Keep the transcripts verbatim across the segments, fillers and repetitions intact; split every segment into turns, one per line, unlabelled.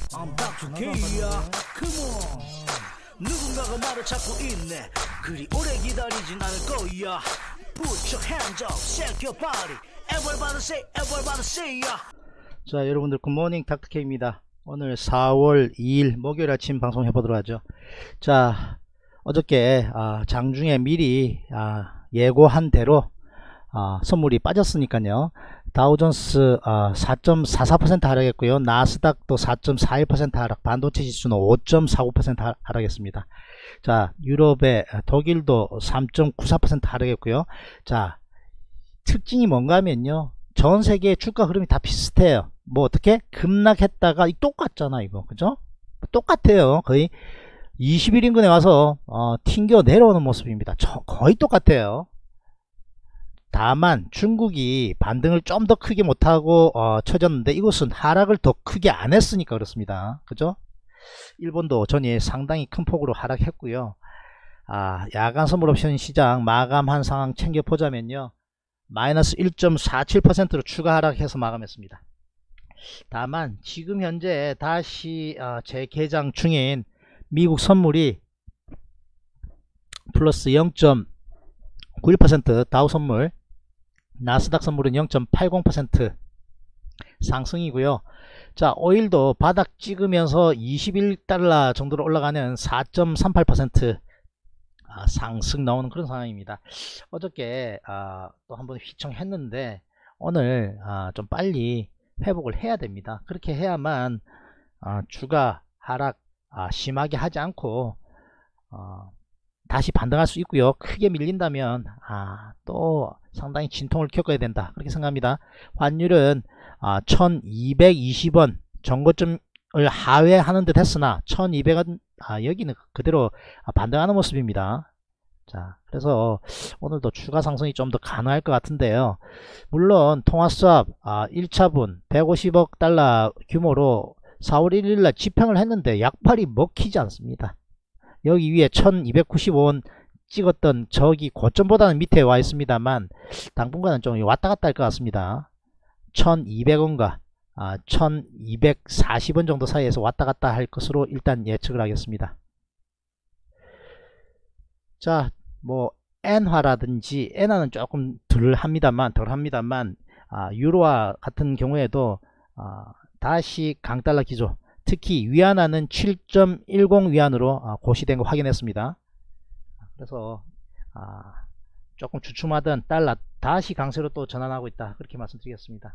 I'm 닥터 K야. Come on. 누군가가 말을 찾고 있네. 그리 오래 기다리진 않을 거야. Put your hands up, shake your body. Everybody say, everybody say ya.
자, 여러분들 굿모닝 닥터 K입니다. 오늘 사월 이일 목요일 아침 방송 해보도록 하죠. 자, 어저께 아, 장중에 미리 아, 예고한 대로 아, 선물이 빠졌으니까요. 다우존스 아, 사 점 사사 퍼센트 하락했고요. 나스닥도 사 점 사일 퍼센트 하락, 반도체 지수는 오 점 사구 퍼센트 하락했습니다. 자, 유럽의 독일도 삼 점 구사 퍼센트 하락했고요. 자, 특징이 뭔가 하면요, 전 세계 주가 흐름이 다 비슷해요. 뭐 어떻게 급락했다가 똑같잖아, 이거. 그죠? 똑같아요. 거의 이십 일 인근에 와서 어, 튕겨 내려오는 모습입니다. 저, 거의 똑같아요. 다만 중국이 반등을 좀 더 크게 못하고 어, 쳐졌는데, 이것은 하락을 더 크게 안 했으니까 그렇습니다. 그죠? 일본도 전일 상당히 큰 폭으로 하락했고요. 아, 야간 선물 옵션 시장 마감한 상황 챙겨보자면요, 마이너스 일 점 사칠 퍼센트로 추가 하락해서 마감했습니다. 다만 지금 현재 다시 어, 재개장 중인 미국 선물이 플러스 영 점 구일 퍼센트, 다우 선물, 나스닥 선물은 영 점 팔공 퍼센트 상승이고요. 자, 오일도 바닥 찍으면서 이십일 달러 정도로 올라가는 사 점 삼팔 퍼센트 아, 상승 나오는 그런 상황입니다. 어저께 아, 또 한번 휘청했는데 오늘 아, 좀 빨리 회복을 해야 됩니다. 그렇게 해야만 아, 주가 하락 아, 심하게 하지 않고 어, 다시 반등할 수 있고요. 크게 밀린다면 아, 또 상당히 진통을 겪어야 된다, 그렇게 생각합니다. 환율은 아, 천이백이십 원 정고점을 하회하는 듯 했으나 천이백 원 아, 여기는 그대로 반등하는 모습입니다. 자, 그래서 오늘도 추가 상승이 좀 더 가능할 것 같은데요. 물론 통화수합 아, 일 차분 백오십억 달러 규모로 사월 일일날 집행을 했는데 약발이 먹히지 않습니다. 여기 위에 천이백구십오 원 찍었던 저기 고점보다는 밑에 와 있습니다만 당분간은 좀 왔다갔다 할 것 같습니다. 천이백 원과 아, 천이백사십 원 정도 사이에서 왔다갔다 할 것으로 일단 예측을 하겠습니다. 자, 뭐 엔화라든지 엔화는 조금 덜 합니다만 덜 합니다만 아, 유로화 같은 경우에도 아, 다시 강달러 기조, 특히 위안화는 칠 점 일공 위안으로 아, 고시된 거 확인했습니다. 그래서 아, 조금 주춤하던 달러 다시 강세로 또 전환하고 있다, 그렇게 말씀드리겠습니다.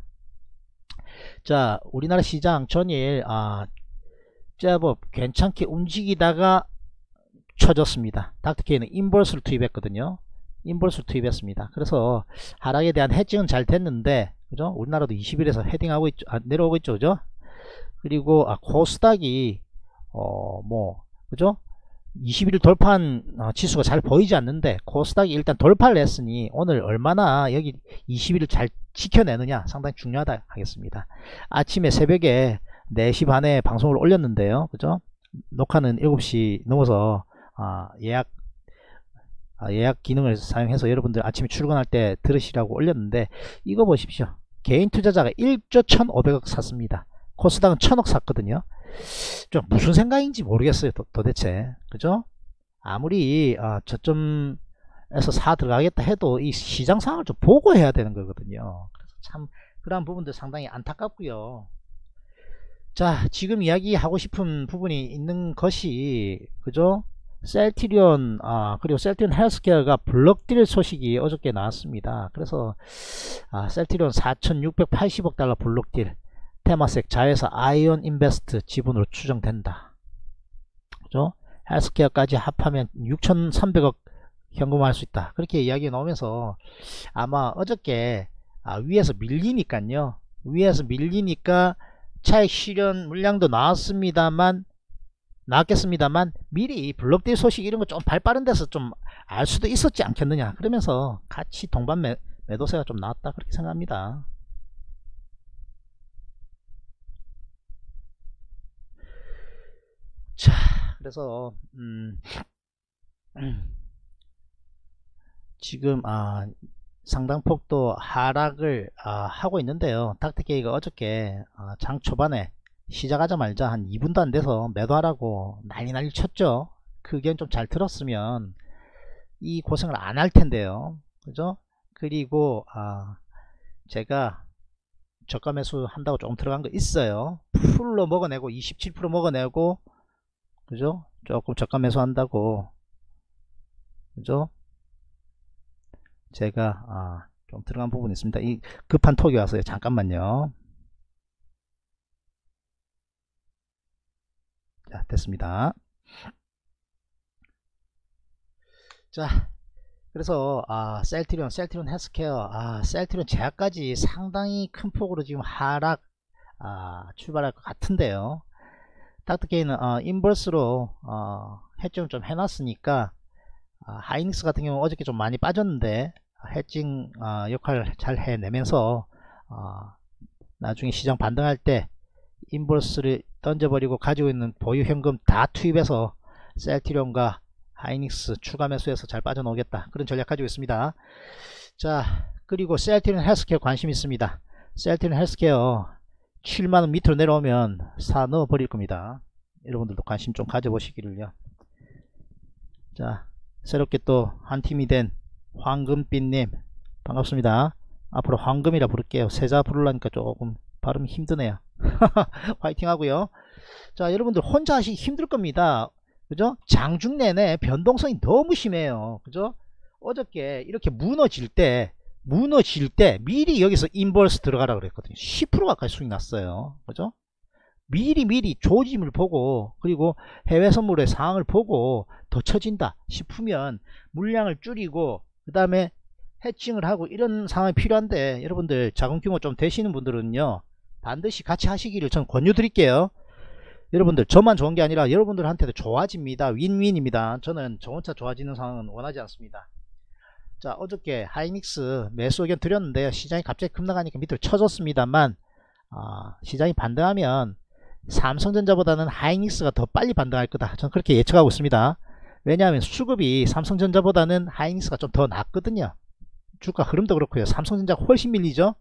자, 우리나라 시장 전일 아, 제법 괜찮게 움직이다가 쳐졌습니다. 닥터케이는 인볼스를 투입했거든요. 인볼스를 투입했습니다. 그래서 하락에 대한 해칭은 잘 됐는데, 그죠? 우리나라도 이십 일에서 헤딩하고 있죠. 아, 내려오고 있죠, 그죠? 그리고 아, 코스닥이 어, 뭐, 그죠? 이십 일 돌파한 어, 지수가 잘 보이지 않는데 코스닥이 일단 돌파를 했으니 오늘 얼마나 여기 이십 일을 잘 지켜내느냐 상당히 중요하다 하겠습니다. 아침에 새벽에 네 시 반에 방송을 올렸는데요, 그죠? 녹화는 일곱 시 넘어서 아, 예약 아, 예약 기능을 사용해서 여러분들 아침에 출근할 때 들으시라고 올렸는데, 이거 보십시오. 개인 투자자가 일조 천오백억 샀습니다. 코스닥은 천억 샀거든요. 좀 무슨 생각인지 모르겠어요, 도, 도대체. 그죠? 아무리 아, 저점에서 사 들어가겠다 해도 이 시장 상황을 좀 보고 해야 되는 거거든요. 그래서 참 그런 부분들 상당히 안타깝고요. 자, 지금 이야기하고 싶은 부분이 있는 것이, 그죠? 셀트리온 아, 그리고 셀트리온 헬스케어가 블록딜 소식이 어저께 나왔습니다. 그래서 아, 셀트리온 사천육백팔십억 달러 블록딜, 테마색 자회사 아이온 인베스트 지분으로 추정된다. 그죠? 헬스케어까지 합하면 육천삼백억 현금화할 수 있다, 그렇게 이야기가 나오면서 아마 어저께 아, 위에서 밀리니까요. 위에서 밀리니까 차익 실현 물량도 나왔습니다만 나왔겠습니다만 미리 블록딜 소식 이런 거 좀 발 빠른 데서 좀 알 수도 있었지 않겠느냐, 그러면서 같이 동반 매, 매도세가 좀 나왔다, 그렇게 생각합니다. 자, 그래서 음, 지금 아, 상당폭도 하락을 아, 하고 있는데요. 닥터케이가 어저께 아, 장 초반에 시작하자마자 한 이 분도 안 돼서 매도하라고 난리 난리 쳤죠. 그 의견 좀 잘 들었으면 이 고생을 안 할 텐데요. 그죠? 그리고 아 제가 저가 매수 한다고 조금 들어간 거 있어요. 풀로 먹어내고 이십칠 퍼센트 먹어내고, 그죠? 조금 저가 매수 한다고, 그죠? 제가 아, 좀 들어간 부분이 있습니다. 이 급한 톡이 왔어요. 잠깐만요. 자, 됐습니다. 자, 그래서 아 셀트리온 셀트리온 헬스케어 아 셀트리온 제약까지 상당히 큰 폭으로 지금 하락 아 출발할 것 같은데요. 닥터케이는 어, 인버스로 어, 해증을 좀 해놨으니까 아, 하이닉스 같은 경우 어저께 좀 많이 빠졌는데 해증 어, 역할을 잘 해내면서 어, 나중에 시장 반등할 때 인버스를 던져버리고 가지고 있는 보유 현금 다 투입해서 셀트리온과 하이닉스 추가 매수해서 잘 빠져나오겠다, 그런 전략 가지고 있습니다. 자, 그리고 셀트리온 헬스케어 관심 있습니다. 셀트리온 헬스케어 칠만원 밑으로 내려오면 사 넣어 버릴 겁니다. 여러분들도 관심 좀 가져보시기를요. 자, 새롭게 또 한 팀이 된 황금빛님 반갑습니다. 앞으로 황금이라 부를게요. 세자 부르려니까 조금 발음이 힘드네요. 화이팅 하고요. 자, 여러분들 혼자 하시기 힘들 겁니다. 그죠? 장중 내내 변동성이 너무 심해요. 그죠? 어저께 이렇게 무너질 때 무너질 때 미리 여기서 인버스 들어가라 그랬거든요. 십 퍼센트 가까이 수익 났어요. 그죠? 미리 미리 조짐을 보고, 그리고 해외 선물의 상황을 보고 더 처진다 싶으면 물량을 줄이고 그 다음에 해칭을 하고 이런 상황이 필요한데, 여러분들 자금 규모 좀 되시는 분들은요 반드시 같이 하시기를 저는 권유 드릴게요. 여러분들 저만 좋은 게 아니라 여러분들한테도 좋아집니다. 윈윈입니다. 저는 저 혼자 좋아지는 상황은 원하지 않습니다. 자, 어저께 하이닉스 매수 의견 드렸는데요. 시장이 갑자기 급락하니까 밑으로 쳐졌습니다만 아, 시장이 반등하면 삼성전자보다는 하이닉스가 더 빨리 반등할 거다, 저는 그렇게 예측하고 있습니다. 왜냐하면 수급이 삼성전자보다는 하이닉스가 좀 더 낫거든요. 주가 흐름도 그렇고요. 삼성전자가 훨씬 밀리죠.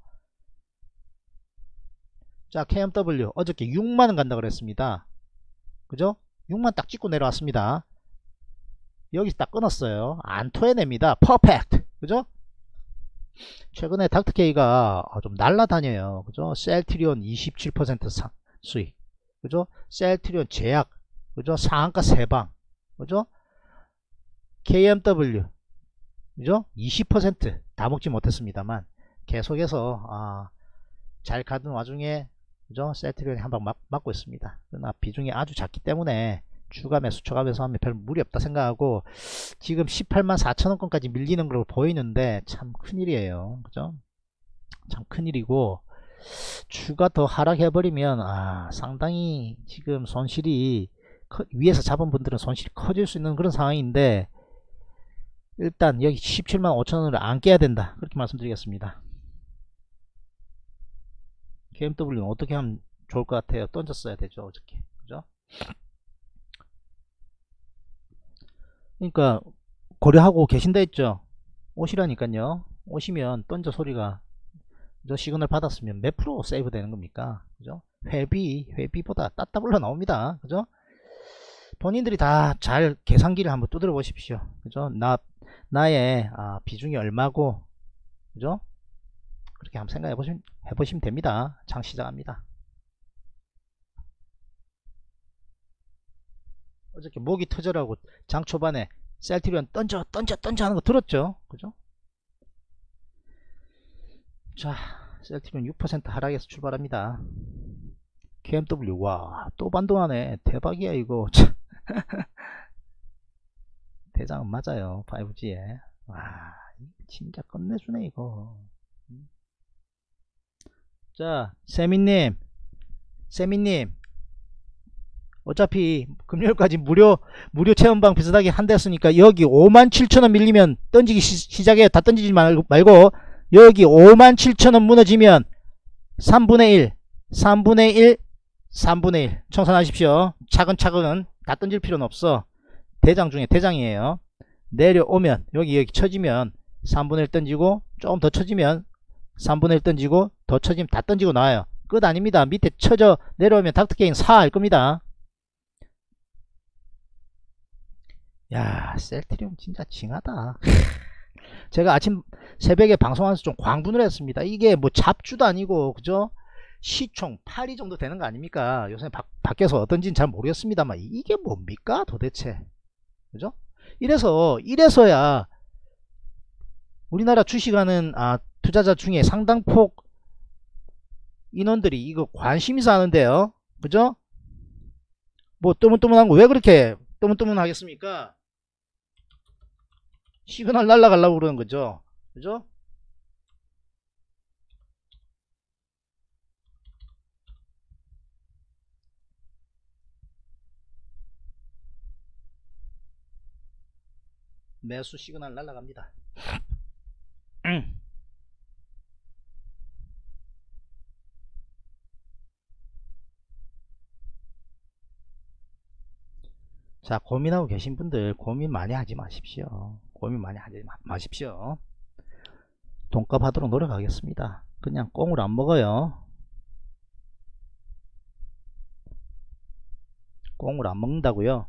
자, 케이엠더블유 어저께 육만원 간다 그랬습니다. 그죠? 육만 딱 찍고 내려왔습니다. 여기서 딱 끊었어요. 안 토해냅니다. 퍼펙트. 그죠? 최근에 닥터케이가 좀 날라다녀요. 그죠? 셀트리온 이십칠 퍼센트 상, 수익. 그죠? 셀트리온 제약. 그죠? 상한가 세 방. 그죠? 케이엠더블유. 그죠? 이십 퍼센트 다 먹지 못했습니다만 계속해서 아, 잘 가던 와중에 그죠? 셀트리온이 한 방 맞고 있습니다. 그러나 비중이 아주 작기 때문에 추가 매수 추가 매수 하면 별 무리 없다 생각하고, 지금 십팔만 사천원권까지 밀리는 걸로 보이는데 참 큰일이에요. 그죠? 참 큰일이고, 추가 더 하락해 버리면 아 상당히 지금 손실이 커, 위에서 잡은 분들은 손실이 커질 수 있는 그런 상황인데, 일단 여기 십칠만 오천원을 안 깨야 된다, 그렇게 말씀드리겠습니다. 케이엠더블유는 어떻게 하면 좋을 것 같아요? 던졌어야 되죠 어저께. 그죠? 그러니까 고려하고 계신다 했죠. 오시라니까요. 오시면 던져 소리가 저 시그널 받았으면 몇 프로 세이브 되는 겁니까? 그죠? 회비 회비보다 따따블로 나옵니다. 그죠? 본인들이 다 잘 계산기를 한번 두드려 보십시오. 그죠? 나 나의 아, 비중이 얼마고, 그죠? 그렇게 한번 생각해 보시면 해보시면 됩니다. 장 시작합니다. 어저께 목이 터져라고 장 초반에 셀트리온 던져 던져 던져 하는 거 들었죠? 그죠? 자, 셀트리온 육 퍼센트 하락해서 출발합니다. 케이엠더블유 와 또 반동하네. 대박이야 이거. 대장은 맞아요. 파이브지에 와 진짜 끝내주네 이거. 자, 세미님 세미님 어차피 금요일까지 무료 무료 체험방 비슷하게 한댔으니까 여기 오만 칠천원 밀리면 던지기 시, 시작해요. 다 던지지 말고, 말고 여기 오만 칠천원 무너지면 삼분의 일 삼분의 일 삼분의 일 청산하십시오. 차근차근 다 던질 필요는 없어. 대장 중에 대장이에요. 내려오면 여기 여기 쳐지면 삼분의 일 던지고, 조금 더 쳐지면 삼분의 일 던지고, 더 쳐지면 다 던지고 나와요. 끝 아닙니다. 밑에 쳐져 내려오면 닥터게인 사 할 겁니다. 야, 셀트리온 진짜 징하다. 제가 아침 새벽에 방송하면서 좀 광분을 했습니다. 이게 뭐 잡주도 아니고 그죠? 시총 팔 위 정도 되는 거 아닙니까? 요새 바, 밖에서 어떤지는 잘 모르겠습니다만 이게 뭡니까 도대체? 그죠? 이래서 이래서야 우리나라 주식하는 아, 투자자 중에 상당폭 인원들이 이거 관심 있어 하는데요. 그죠? 뭐 뜨문뜨문한 거 왜 그렇게 뜨문뜨문 하겠습니까? 시그널 날라가려고 그러는 거죠. 그죠? 매수 시그널 날라갑니다. 자, 고민하고 계신 분들 고민 많이 하지 마십시오. 고민 많이 하지 마, 마십시오. 돈값 하도록 노력하겠습니다. 그냥 꽁을 안 먹어요. 꽁을 안 먹는다고요.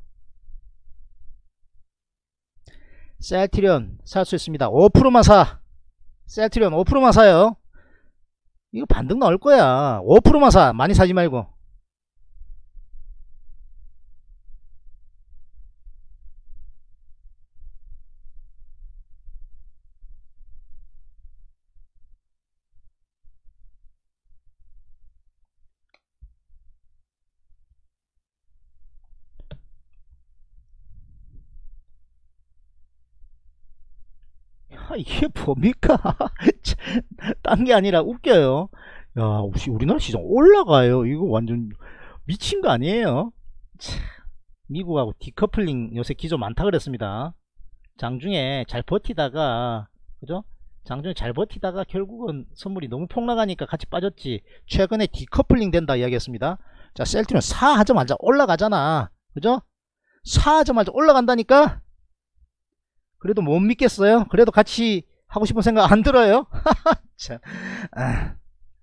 셀트리온 살 수 있습니다. 오 퍼센트만 사. 셀트리온 오 퍼센트만 사요. 이거 반등 나올 거야. 오 퍼센트만 사. 많이 사지 말고. 야, 이게 뭡니까? 딴 게 아니라 웃겨요. 야, 혹시 우리나라 시장 올라가요. 이거 완전 미친 거 아니에요? 참, 미국하고 디커플링 요새 기조 많다 그랬습니다. 장중에 잘 버티다가 그죠? 장중에 잘 버티다가 결국은 선물이 너무 폭락하니까 같이 빠졌지. 최근에 디커플링 된다 이야기했습니다. 자, 셀트리온 사 하자마자 올라가잖아. 그죠? 사 하자마자 올라간다니까? 그래도 못 믿겠어요? 그래도 같이 하고 싶은 생각 안 들어요? 참. 아.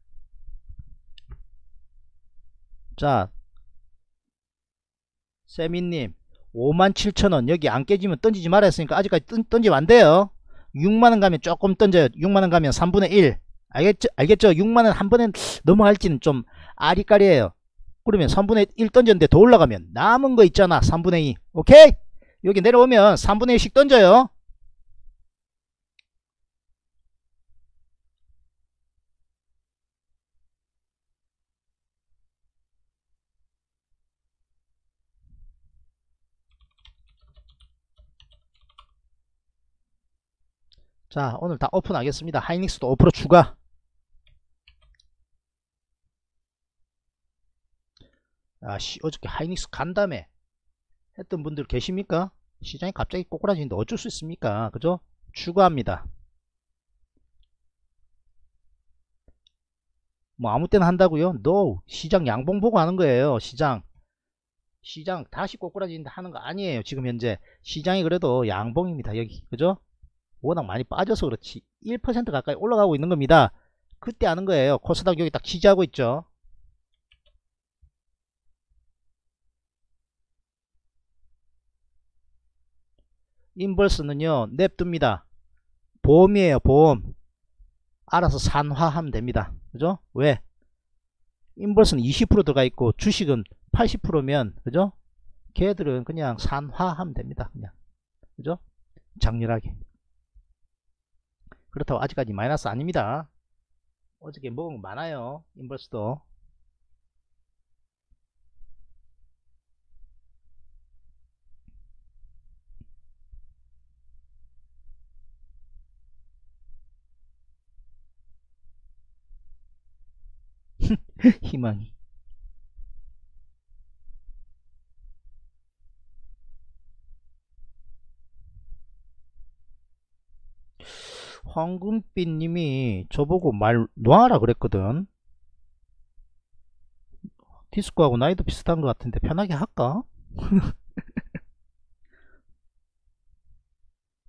자, 세미님 오만 칠천 원 여기 안 깨지면 던지지 말아 했으니까 아직까지 던, 던지면 안 돼요. 육만 원 가면 조금 던져요. 육만 원 가면 삼분의 일. 알겠죠? 알겠죠? 육만 원 한 번에 넘어갈지는 좀 아리까리해요. 그러면 삼분의 일 던졌는데 더 올라가면 남은 거 있잖아. 삼분의 이. 오케이? 여기 내려오면 삼분의 일씩 던져요. 자, 오늘 다 오픈하겠습니다. 하이닉스도 오 퍼센트 추가. 아, 씨, 어저께 하이닉스 간다며 했던 분들 계십니까? 시장이 갑자기 꼬꾸라지는데 어쩔 수 있습니까? 그죠? 추가합니다. 뭐 아무 때나 한다고요? No. 시장 양봉 보고 하는 거예요. 시장 시장 다시 꼬꾸라지는데 하는 거 아니에요. 지금 현재 시장이 그래도 양봉입니다. 여기 그죠? 워낙 많이 빠져서 그렇지 일 퍼센트 가까이 올라가고 있는 겁니다. 그때 하는 거예요. 코스닥 여기 딱 지지하고 있죠. 인버스는요 냅둡니다. 보험이에요. 보험. 알아서 산화하면 됩니다. 그죠? 왜? 인버스는 이십 퍼센트 들어가 있고 주식은 팔십 퍼센트면 그죠? 걔들은 그냥 산화하면 됩니다. 그냥 그죠? 장렬하게. 그렇다고 아직까지 마이너스 아닙니다. 어저께 먹은 거 많아요. 인버스도. 희망이. 황금빛님이 저보고 말 놔라 그랬거든. 디스코하고 나이도 비슷한 것 같은데 편하게 할까?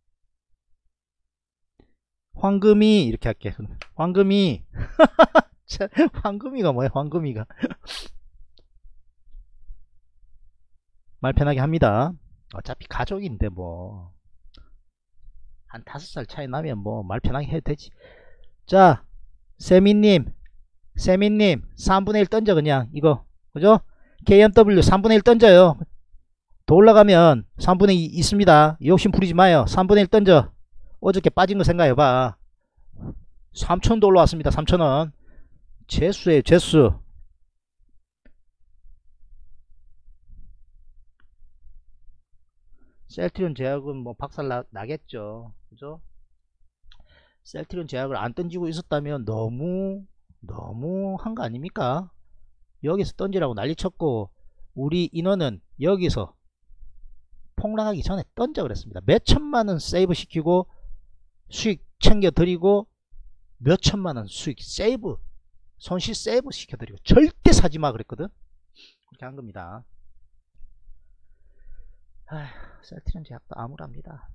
황금이 이렇게 할게. 황금이 황금이가 뭐야, 황금이가. 말 편하게 합니다. 어차피 가족인데 뭐 한 다섯 살 차이 나면 뭐 말 편하게 해도 되지. 자, 세미님, 세미님 삼분의 일 던져. 그냥 이거 그죠? 케이엠더블유 삼분의 일 던져요. 더 올라가면 삼분의 이 있습니다. 욕심 부리지 마요. 삼분의 일 던져. 어저께 빠진 거 생각해봐. 삼천도 올라왔습니다. 삼천원. 재수에요, 재수. 셀트리온 제약은 뭐 박살 나, 나겠죠. 그죠? 셀트리온 제약을 안 던지고 있었다면 너무 너무 한 거 아닙니까? 여기서 던지라고 난리 쳤고 우리 인원은 여기서 폭락하기 전에 던져 그랬습니다. 몇 천만원 세이브 시키고 수익 챙겨 드리고 몇 천만원 수익 세이브 손실 세이브 시켜 드리고 절대 사지마 그랬거든. 그렇게 한 겁니다. 아휴, 셀트리온 제약도 암울합니다.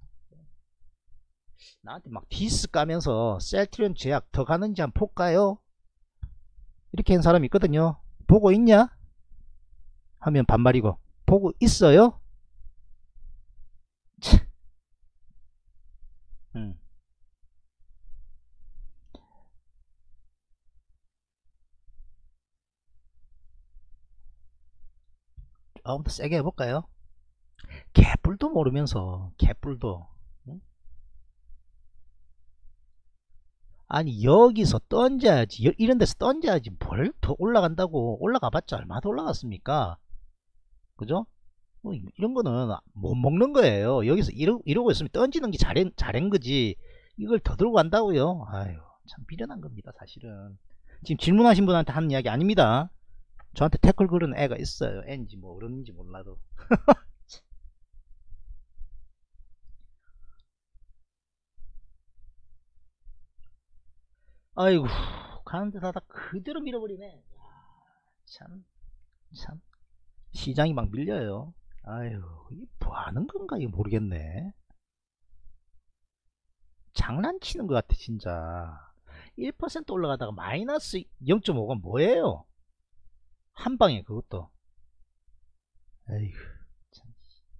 나한테 막 디스 까면서 셀트리온 제약 더 가는지 한번 볼까요? 이렇게 한 사람이 있거든요. 보고 있냐? 하면 반말이고 보고 있어요? 음. 조금 더 세게 해볼까요? 개뿔도 모르면서 개뿔도 응? 아니 여기서 던져야지. 이런 데서 던져야지. 뭘 더 올라간다고. 올라가봤자 얼마 더 올라갔습니까? 그죠? 뭐 이런 거는 못 먹는 거예요. 여기서 이러, 이러고 있으면 던지는 게 잘한, 잘한 거지. 이걸 더 들고 간다고요. 아유, 참 미련한 겁니다 사실은. 지금 질문하신 분한테 하는 이야기 아닙니다. 저한테 태클 걸은 애가 있어요. 애인지 뭐 그런지 몰라도. 아이고, 가는데 다다 그대로 밀어버리네. 참, 참. 시장이 막 밀려요. 아유, 이게 뭐 하는 건가 이거 모르겠네. 장난치는 것 같아 진짜. 일 퍼센트 올라가다가 마이너스 영 점 오가 뭐예요? 한 방에 그것도. 에휴, 참.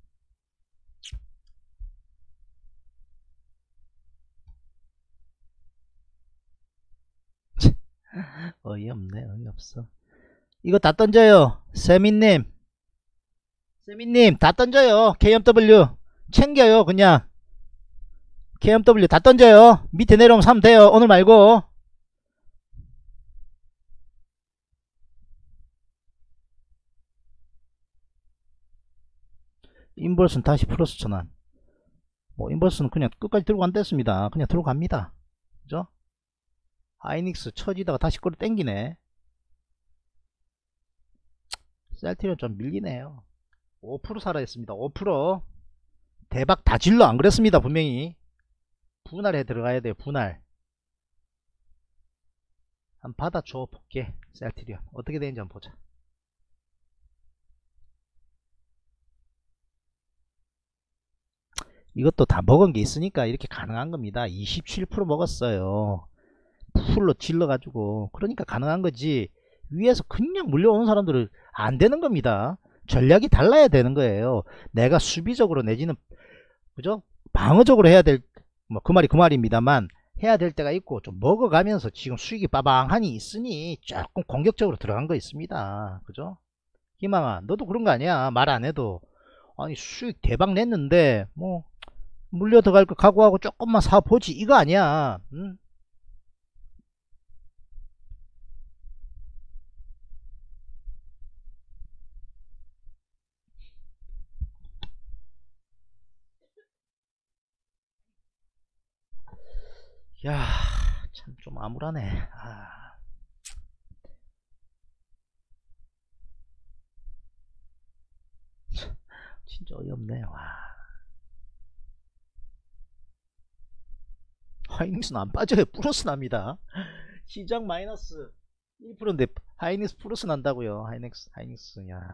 어이없네, 어이없어. 이거 다 던져요. 세민님, 세민님 다 던져요. 케이엠더블유 챙겨요. 그냥 케이엠더블유 다 던져요. 밑에 내려오면 사면 돼요. 오늘 말고. 인버스는 다시 플러스 전환. 뭐 인버스는 그냥 끝까지 들고 간댔습니다. 그냥 들고 갑니다. 그죠? 하이닉스 처지다가 다시 끌어 땡기네. 셀트리온 좀 밀리네요. 오 퍼센트 살아있습니다. 오 퍼센트. 대박 다 질러 안 그랬습니다. 분명히 분할에 들어가야 돼요. 분할. 한번 받아줘 볼게. 셀트리온 어떻게 되는지 한번 보자. 이것도 다 먹은 게 있으니까 이렇게 가능한 겁니다. 이십칠 퍼센트 먹었어요. 풀로 질러가지고. 그러니까 가능한 거지. 위에서 그냥 물려오는 사람들은 안 되는 겁니다. 전략이 달라야 되는 거예요. 내가 수비적으로 내지는 그죠? 방어적으로 해야 될, 뭐 그 말이 그 말입니다만 해야 될 때가 있고 좀 먹어가면서 지금 수익이 빠방하니 있으니 조금 공격적으로 들어간 거 있습니다. 그죠? 희망아 너도 그런 거 아니야? 말 안 해도. 아니 수익 대박 냈는데 뭐 물려 들어갈 거 각오하고 조금만 사보지 이거 아니야. 응? 야, 참 좀 암울하네. 아, 진짜 어이없네. 와. 하이닉스는 안 빠져요. 플러스 납니다. 시장 마이너스 일 퍼센트인데 하이닉스 플러스 난다고요. 하이닉스, 하이닉스. 야.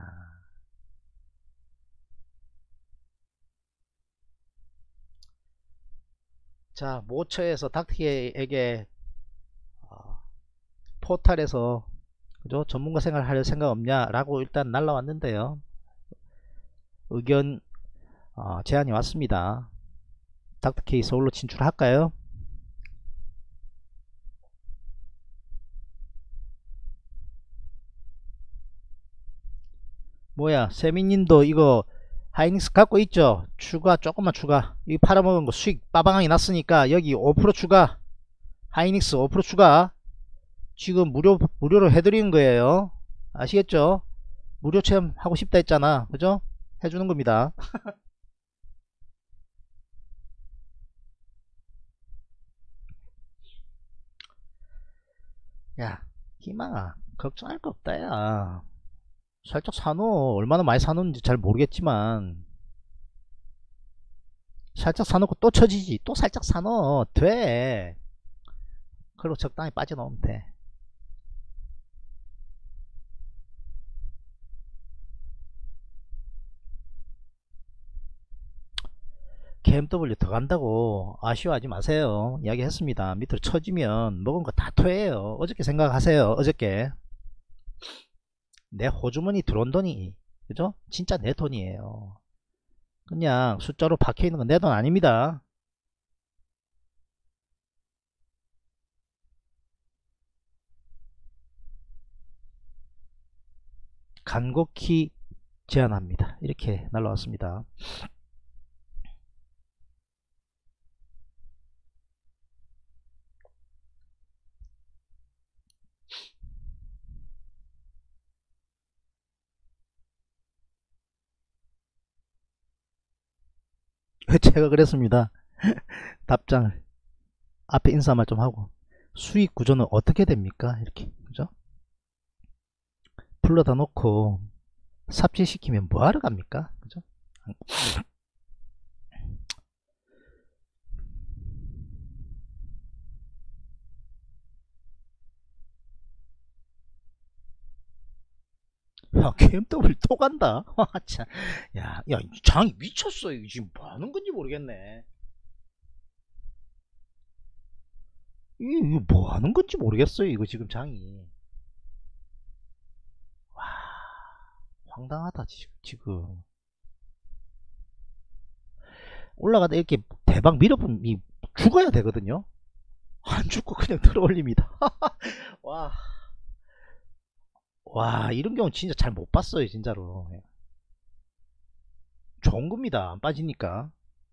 자, 모처에서 닥터에게 어, 포탈에서 그죠? 전문가 생활 할 생각 없냐 라고 일단 날라왔는데요. 의견 어, 제안이 왔습니다. 닥터케이 서울로 진출할까요? 뭐야, 세민님도 이거 하이닉스 갖고 있죠? 추가, 조금만 추가. 이 팔아먹은 거 수익 빠방하게 났으니까 여기 오 퍼센트 추가. 하이닉스 오 퍼센트 추가. 지금 무료 무료로 해드리는 거예요. 아시겠죠? 무료 체험 하고 싶다 했잖아. 그죠? 해주는 겁니다. 야, 희망아, 걱정할 거 없다, 야. 살짝 사놓어. 얼마나 많이 사놓는지 잘 모르겠지만, 살짝 사놓고 또 쳐지지. 또 살짝 사놓어. 돼. 그리고 적당히 빠져나오면 돼. 케이엠더블유 더 간다고 아쉬워하지 마세요. 이야기했습니다. 밑으로 쳐지면 먹은 거 다 토해요. 어저께 생각하세요. 어저께 내 호주머니 들어온 돈이, 그죠? 진짜 내 돈이에요. 그냥 숫자로 박혀있는 건 내 돈 아닙니다. 간곡히 제안합니다. 이렇게 날라왔습니다. 제가 그랬습니다. 답장을 앞에 인사말 좀 하고, 수익 구조는 어떻게 됩니까? 이렇게, 그죠? 불러다 놓고 삽질시키면 뭐하러 갑니까? 그죠? 야, 케이엠더블유 또 간다. 와, 참. 야, 야, 장이 미쳤어. 이거 지금 뭐 하는 건지 모르겠네. 이거 뭐 하는 건지 모르겠어요. 이거 지금 장이. 와, 황당하다, 지금. 지금. 올라가다 이렇게 대박 밀어보면 죽어야 되거든요. 안 죽고 그냥 들어올립니다. 와, 와, 이런 경우 진짜 잘 못 봤어요, 진짜로. 좋은 겁니다. 안 빠지니까.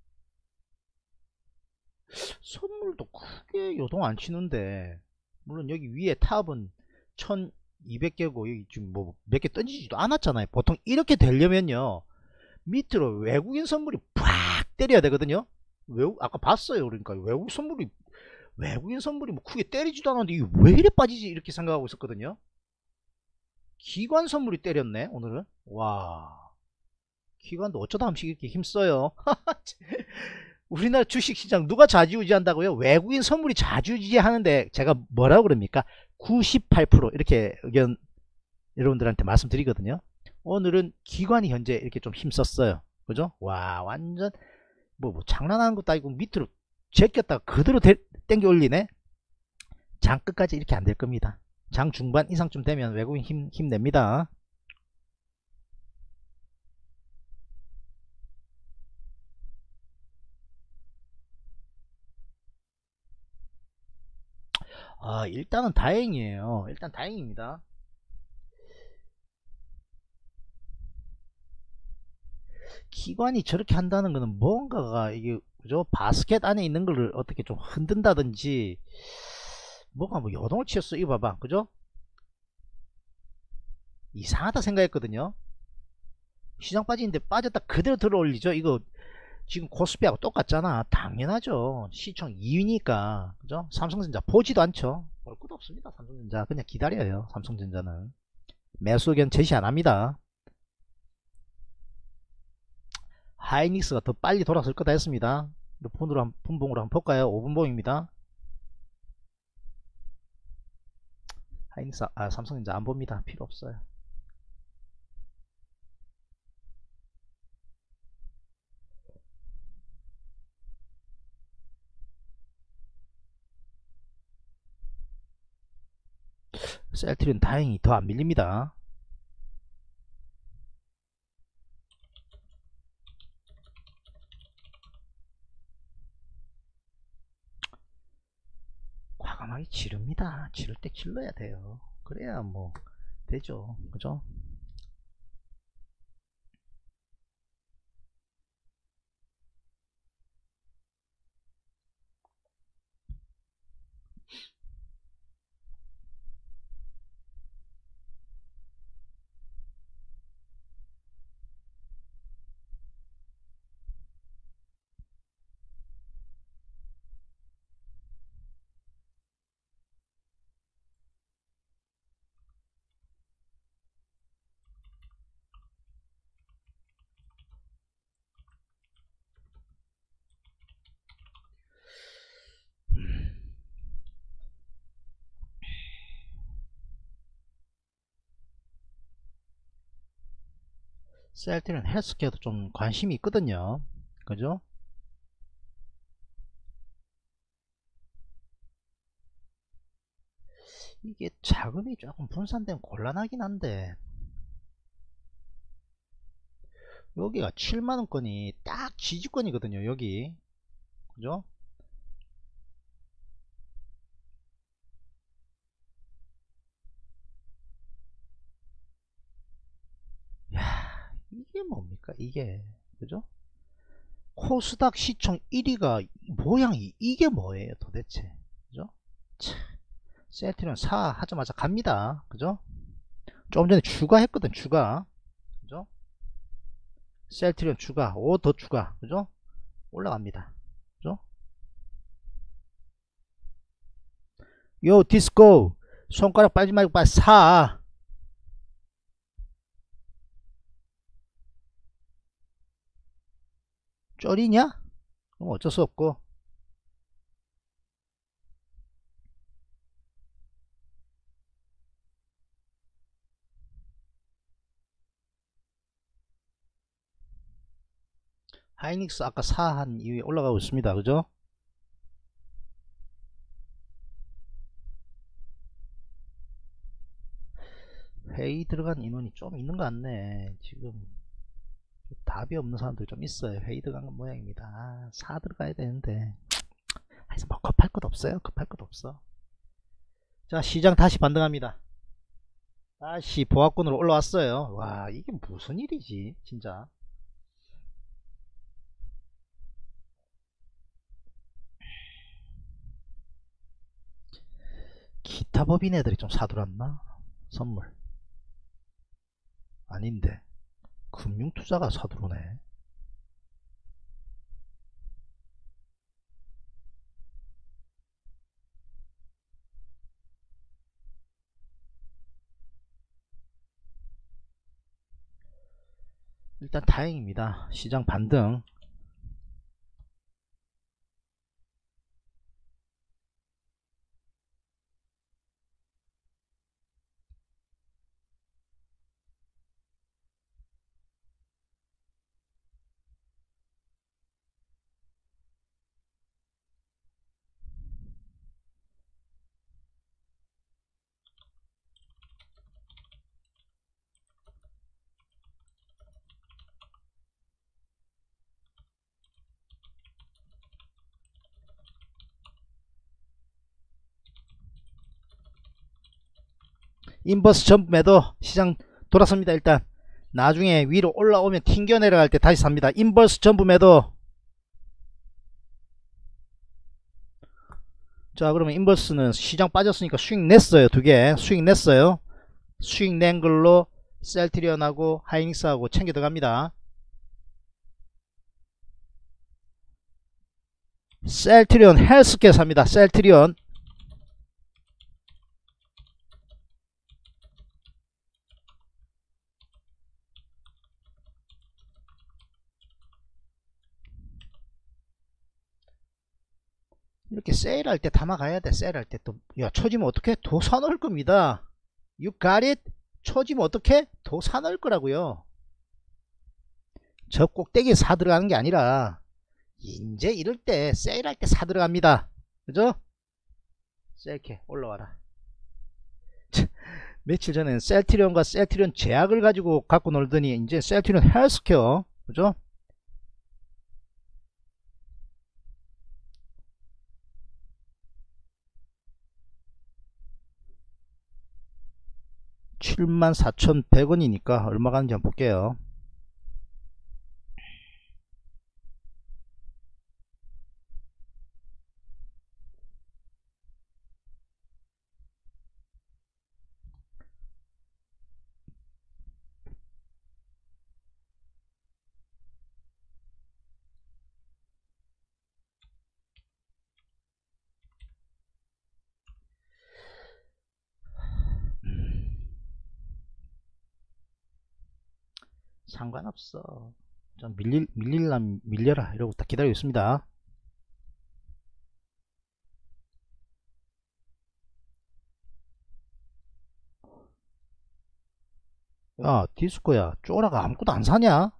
선물도 크게 요동 안 치는데, 물론 여기 위에 탑은 천이백 개고 여기 지금 뭐 몇 개 던지지도 않았잖아요. 보통 이렇게 되려면요, 밑으로 외국인 선물이 팍 때려야 되거든요. 외국, 아까 봤어요. 그러니까 외국 선물이, 외국인 선물이 뭐 크게 때리지도 않았는데 이게 왜 이래 빠지지, 이렇게 생각하고 있었거든요. 기관 선물이 때렸네 오늘은. 와, 기관도 어쩌다 한 번씩 이렇게 힘써요. 우리나라 주식시장 누가 좌지우지 한다고요? 외국인 선물이 좌지우지 하는데 제가 뭐라고 그럽니까? 구십팔 퍼센트 이렇게 의견 여러분들한테 말씀드리거든요. 오늘은 기관이 현재 이렇게 좀 힘썼어요. 그죠? 와, 완전 뭐, 뭐 장난하는 것도 아니고 밑으로 제꼈다가 그대로 대, 땡겨 올리네. 장 끝까지 이렇게 안 될 겁니다. 장 중반 이상쯤 되면 외국인 힘, 힘냅니다. 아, 일단은 다행이에요. 일단 다행입니다. 기관이 저렇게 한다는 거는 뭔가가 이게, 그죠? 바스켓 안에 있는 거를 어떻게 좀 흔든다든지, 뭐가 뭐 여동을 치었어. 이거 봐봐. 그죠? 이상하다 생각했거든요. 시장 빠지는데 빠졌다 그대로 들어 올리죠. 이거 지금 코스피하고 똑같잖아. 당연하죠. 시총 이 위니까. 그죠? 삼성전자 보지도 않죠. 볼 것도 없습니다. 삼성전자 그냥 기다려요. 삼성전자는 매수 의견 제시 안 합니다. 하이닉스가 더 빨리 돌아설 거다 했습니다. 분으로 한, 분봉으로 한번 볼까요? 오 분봉입니다. 하이닉스, 아, 삼성전자 안 봅니다. 필요 없어요. 셀트리온 다행히 더 안 밀립니다. 과감하게 지릅니다. 지를 때 질러야 돼요. 그래야 뭐 되죠. 그죠? 셀트리온 헬스케어도 좀 관심이 있거든요. 그죠? 이게 자금이 조금 분산되면 곤란하긴 한데 여기가 칠만원권이 딱 지지권이거든요. 여기 그죠? 야, 이게 뭡니까 이게 그죠? 코스닥 시총 일 위가 모양이 이게 뭐예요 도대체 그죠? 차, 셀트리온 사 하자마자 갑니다. 그죠? 조금 전에 추가했거든 추가 그죠? 셀트리온 추가 오 더 추가 그죠? 올라갑니다. 그죠? 요 디스코 손가락 빨지 말고 빨리 사. 쫄이냐? 그럼 어쩔 수 없고 하이닉스 아까 사 한 이후에 올라가고 있습니다. 그죠? 회의 들어간 인원이 좀 있는 것 같네. 지금 답이 없는 사람들이 좀 있어요. 회의 들어간 건 모양입니다. 아, 사 들어가야 되는데 하여튼 뭐 급할 것 없어요. 급할 것 없어. 자 시장 다시 반등합니다. 다시 보합권으로 올라왔어요. 와 이게 무슨 일이지 진짜. 기타 법인 애들이 좀 사들었나? 선물 아닌데 금융투자가 사들어오네. 일단 다행입니다. 시장 반등. 인버스 전부 매도. 시장 돌아섭니다. 일단 나중에 위로 올라오면 튕겨 내려갈 때 다시 삽니다. 인버스 전부 매도. 자 그러면 인버스는 시장 빠졌으니까 수익 냈어요. 두개 수익 냈어요. 수익 낸 걸로 셀트리온하고 하이닉스하고 챙겨 들어갑니다. 셀트리온 헬스케어 삽니다. 셀트리온 이렇게 세일할 때 담아가야 돼. 세일할 때 또 야 처지면 어떻게 더 사놓을 겁니다. You got it? 처지면 어떻게 더 사놓을 거라고요. 저 꼭대기에 사 들어가는 게 아니라 이제 이럴 때 세일할 때 사 들어갑니다. 그죠? 이렇게 올라와라. 며칠 전에는 셀트리온과 셀트리온 제약을 가지고 갖고 놀더니 이제 셀트리온 헬스케어, 그죠? 칠만 사천백 원이니까 얼마 가는지 한번 볼게요. 상관없어. 좀 밀릴, 밀릴라면 밀려라. 이러고 딱 기다리고 있습니다. 야, 디스코야. 쪼라가 아무것도 안 사냐?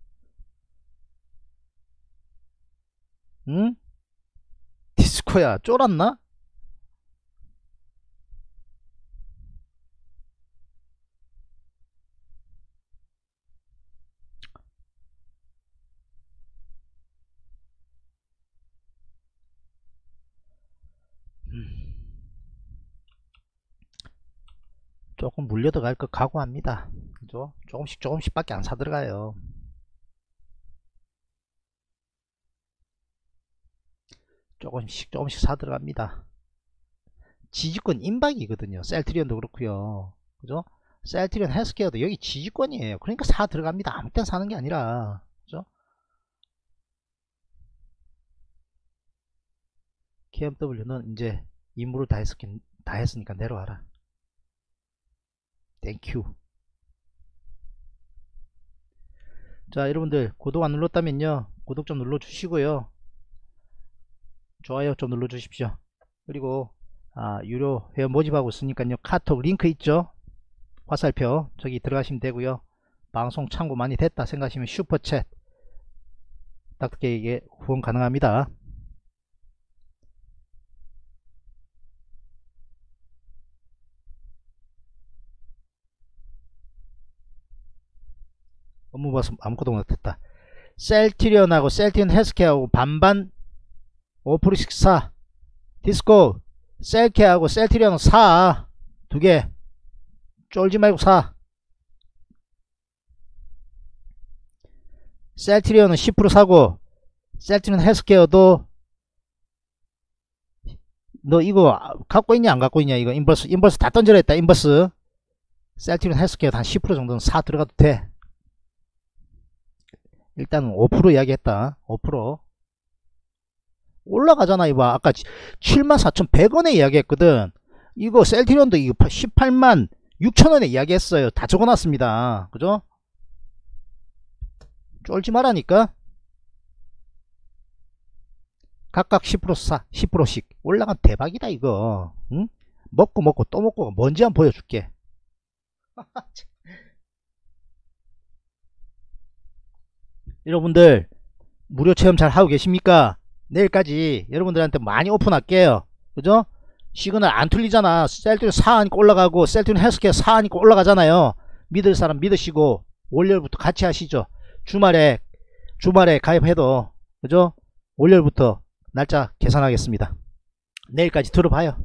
응? 디스코야. 쫄았나? 음, 조금 물려 들어갈 것 각오합니다. 그죠? 조금씩 조금씩 밖에 안 사들어가요. 조금씩 조금씩 사들어갑니다. 지지권 임박이거든요. 셀트리온도 그렇고요. 그죠? 셀트리온 헬스케어도 여기 지지권이에요. 그러니까 사 들어갑니다. 아무 때나 사는 게 아니라. 그죠? 케이엠더블유는 이제 임무를 다, 했, 다 했으니까 내려와라. 땡큐. 자, 여러분들 구독 안 눌렀다면요, 구독 좀 눌러 주시고요, 좋아요 좀 눌러 주십시오. 그리고 아, 유료 회원 모집하고 있으니까요, 카톡 링크 있죠, 화살표, 저기 들어가시면 되고요. 방송 참고 많이 됐다 생각하시면 슈퍼챗 닥터케에게 후원 가능합니다. 업무 봐서 아무것도 못했다. 셀트리온하고 셀트리온 헬스케어하고 반반 오 퍼센트씩 사. 디스코 셀케하고 셀트리온 사. 두개 쫄지 말고 사. 셀트리온은 십 퍼센트 사고, 셀트리온 헬스케어도 너 이거 갖고 있냐 안 갖고 있냐, 이거 인버스 인버스 다 던져라 했다. 인버스 셀트리온 헬스케어도 한 십 퍼센트 정도는 사 들어가도 돼. 일단은 오 퍼센트 이야기했다. 오 퍼센트 올라가잖아. 이봐, 아까 칠만 사천백 원에 이야기했거든. 이거 셀트리온도 이거 십팔만 육천 원에 이야기했어요. 다 적어놨습니다. 그죠? 쫄지 말라니까. 각각 십 퍼센트 사, 십 퍼센트씩 올라간 대박이다 이거. 응? 먹고 먹고 또 먹고 뭔지 한번 보여줄게. 여러분들 무료 체험 잘 하고 계십니까? 내일까지 여러분들한테 많이 오픈할게요. 그죠? 시그널 안 틀리잖아. 셀트리온 사 하니까 올라가고, 셀트리온 헬스케어 사 하니까 올라가잖아요. 믿을 사람 믿으시고 월요일부터 같이 하시죠. 주말에 주말에 가입해도, 그죠? 월요일부터 날짜 계산하겠습니다. 내일까지 들어봐요.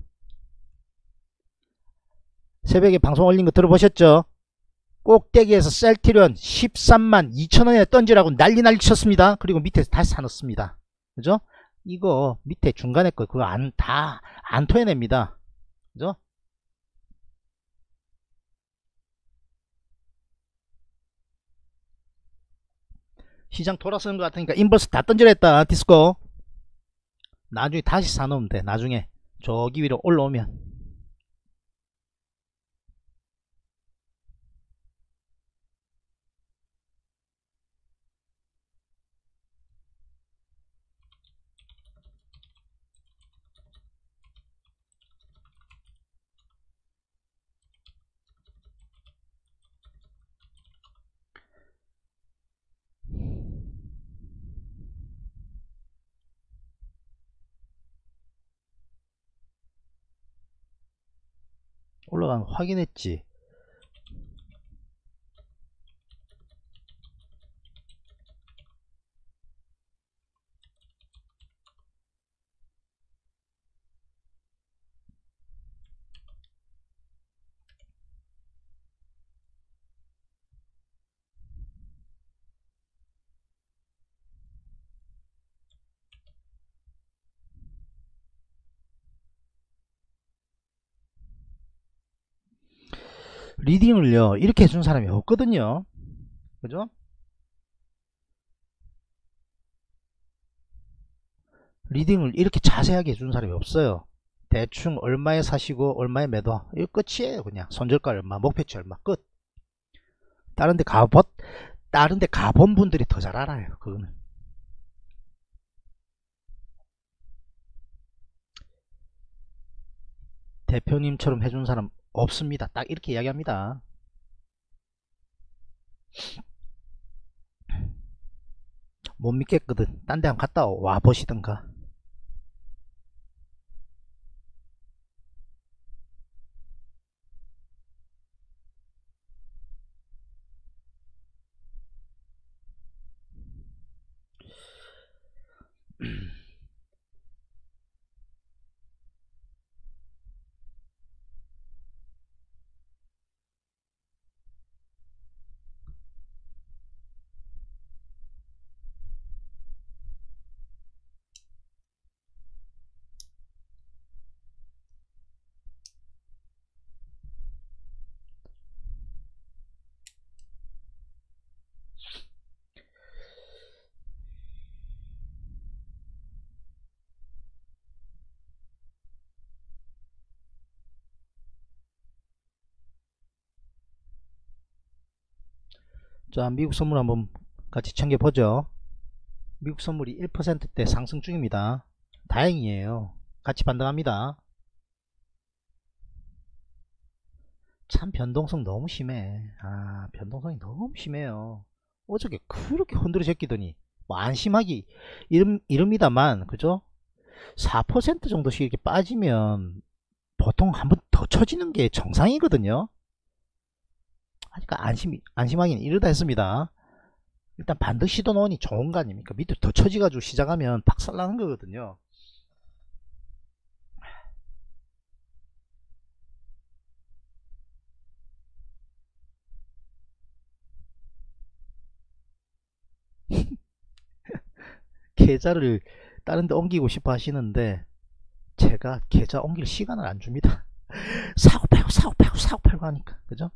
새벽에 방송 올린 거 들어보셨죠? 꼭대기에서 셀트리온 십삼만 이천 원에 던지라고 난리 난리 쳤습니다. 그리고 밑에서 다시 사놓습니다. 그죠? 이거 밑에 중간에 거 그거 안 다 안 토해냅니다. 그죠? 시장 돌아서는 것 같으니까 인버스 다 던지라 했다. 디스코 나중에 다시 사놓으면 돼. 나중에 저기 위로 올라오면. 올라가는 거 확인했지. 리딩을요 이렇게 해준 사람이 없거든요. 그죠? 리딩을 이렇게 자세하게 해준 사람이 없어요. 대충 얼마에 사시고 얼마에 매도, 이거 끝이에요. 그냥 손절가 얼마, 목표치 얼마, 끝. 다른데 가본 다른데 가본 분들이 더 잘 알아요. 그거는 대표님처럼 해준 사람 없습니다. 딱 이렇게 이야기합니다. 못 믿겠거든. 딴 데 한번 갔다 와 보시던가. 자, 미국 선물 한번 같이 챙겨보죠. 미국 선물이 일 퍼센트대 상승 중입니다. 다행이에요. 같이 반등합니다. 참 변동성 너무 심해. 아, 변동성이 너무 심해요. 어저께 그렇게 흔들어 제끼더니 뭐 안심하기 이름, 이릅니다만 그죠? 사 퍼센트 정도씩 이렇게 빠지면 보통 한번 더 쳐지는 게 정상이거든요. 그러니까 안심, 안심하기는 이르다 했습니다. 일단 반드시 시도 넣으니 좋은 거 아닙니까? 밑으로 더 쳐지가지고 시작하면 박살나는 거거든요. 계좌를 다른 데 옮기고 싶어 하시는데 제가 계좌 옮길 시간을 안 줍니다. 사고 팔고 사고 팔고 사고 팔고 하니까. 그죠?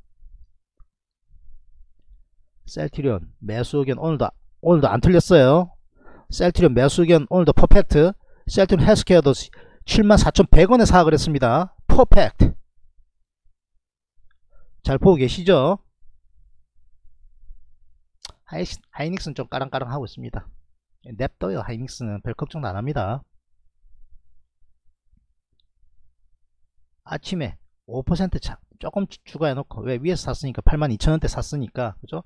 셀트리온 매수 의견 오늘도 오늘도 안 틀렸어요. 셀트리온 매수 의견 오늘도 퍼펙트. 셀트리온 헬스케어도 칠만 사천백 원에 사각을 했습니다. 퍼펙트. 잘 보고 계시죠? 하이, 하이닉스는 좀 까랑까랑 하고 있습니다. 냅둬요. 하이닉스는 별 걱정 안 합니다. 아침에 오 퍼센트 차 조금 추가해 놓고, 왜 위에서 샀으니까 팔만 이천 원대 샀으니까. 그죠?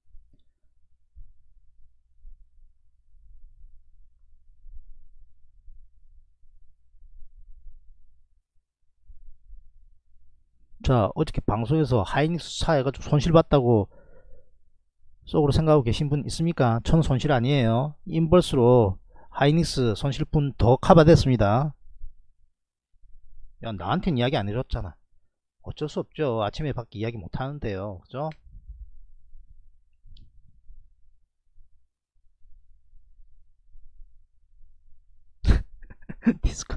자, 어저께 방송에서 하이닉스 사 해가지고 손실 봤다고 속으로 생각하고 계신 분 있습니까? 저는 손실 아니에요. 인버스로 하이닉스 손실분 더 커버됐습니다. 야, 나한테는 이야기 안 해줬잖아. 어쩔 수 없죠. 아침에 밖에 이야기 못 하는데요. 그죠? 디스코.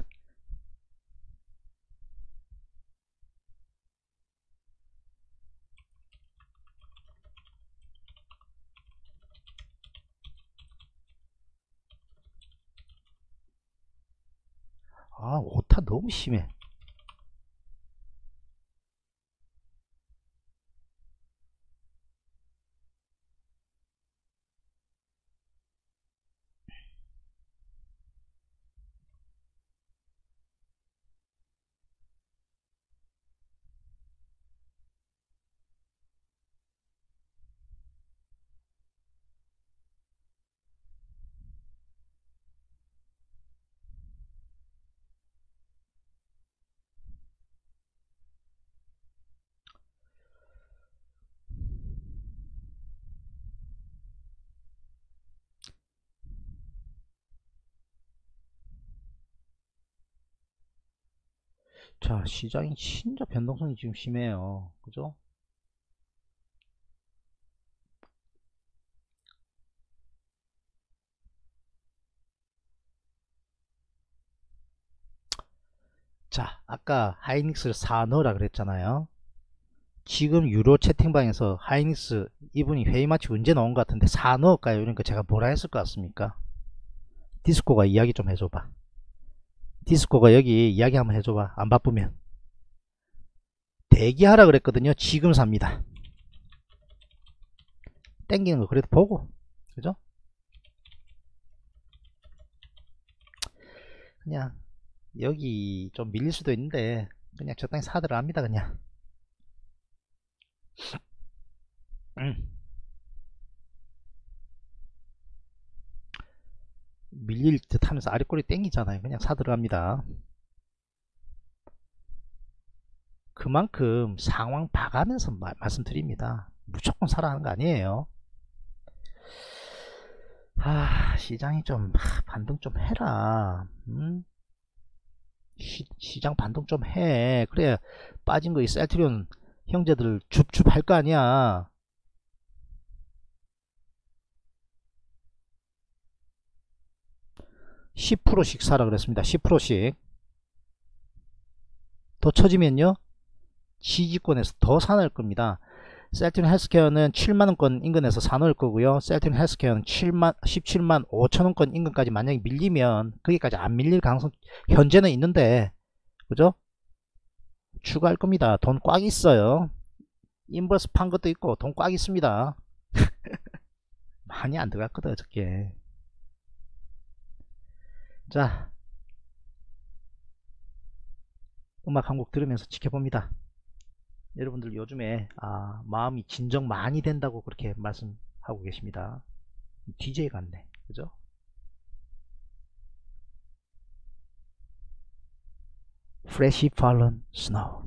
아, 오타 너무 심해. 자, 시장이 진짜 변동성이 지금 심해요. 그죠? 자, 아까 하이닉스를 사 넣으라 그랬잖아요. 지금 유로 채팅방에서 하이닉스 이분이 회의 마치고 언제 나온 것 같은데 사 넣을까요? 그러니까 제가 뭐라 했을 것 같습니까? 디스코가 이야기 좀 해줘봐. 디스코가 여기 이야기 한번 해줘봐. 안 바쁘면. 대기하라 그랬거든요. 지금 삽니다. 땡기는 거 그래도 보고, 그죠? 그냥 여기 좀 밀릴 수도 있는데 그냥 적당히 사들어 합니다. 그냥 음. 밀릴 듯 하면서 아랫꼬리 땡기잖아요. 그냥 사들어 합니다. 그만큼 상황 봐가면서 마, 말씀드립니다. 무조건 사라 하는 거 아니에요. 아, 시장이 좀 하, 반등 좀 해라. 음? 시, 시장 반등 좀 해. 그래 빠진 거 이 셀트리온 형제들 줍줍 할 거 아니야. 십 퍼센트씩 사라 그랬습니다. 십 퍼센트씩 더 처지면요 지지권에서 더 사놓을 겁니다. 셀트리온 헬스케어는 칠만원권 인근에서 사놓을 거고요. 셀트리온 헬스케어는 칠만, 십칠만 오천원권 인근까지 만약에 밀리면 거기까지 안 밀릴 가능성 현재는 있는데, 그죠? 추가할 겁니다. 돈 꽉 있어요. 인버스 판 것도 있고 돈 꽉 있습니다. 많이 안 들어갔거든 어저께. 자, 음악 한 곡 들으면서 지켜봅니다. 여러분들 요즘에 아, 마음이 진정 많이 된다고 그렇게 말씀하고 계십니다. 디제이 같네, 그죠? Freshly fallen snow.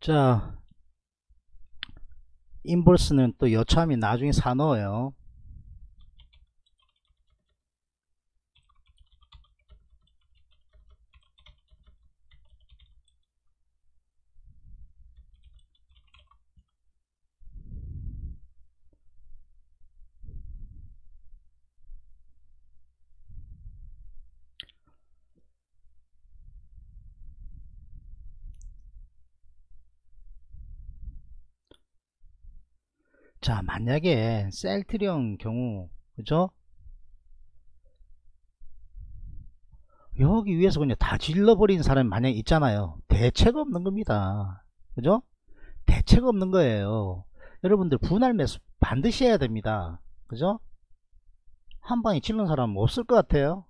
자, 인볼스는 또 여차하면 나중에 사넣어요. 자, 만약에 셀트리온 경우, 그죠? 여기 위에서 그냥 다 질러버리는 사람이 만약에 있잖아요. 대책 없는 겁니다. 그죠? 대책 없는 거예요. 여러분들 분할 매수 반드시 해야 됩니다. 그죠? 한 방에 질른 사람은 없을 것 같아요.